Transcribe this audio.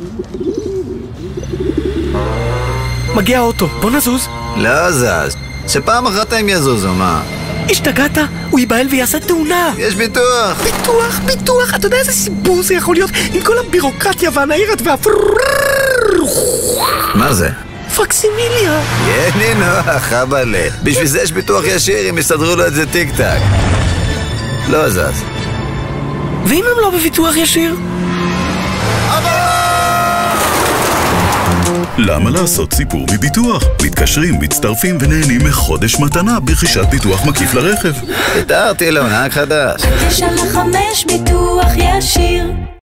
מגיע האוטו, בוא נזוז. לא זז. שפעם אחת הם יזוזו, מה? השתגעת? הוא ייבהל ויעשה תאונה. יש ביטוח. ביטוח, אתה יודע איזה סיפור זה יכול להיות עם כל הבירוקרטיה והניירת מה זה? פקסימיליה. יהיה נוח, חבלה. בשביל זה יש ביטוח ישיר, אם יסדרו לו את זה טיק טק. לא זז. ואם הם לא בביטוח ישיר? למה לעשות סיפור מביטוח? מתקשרים, מצטרפים ונהנים מחודש מתנה ברכישת ביטוח מקיף לרכב. התארתי לו, נהג חדש. 9 ל-5 ביטוח ישיר.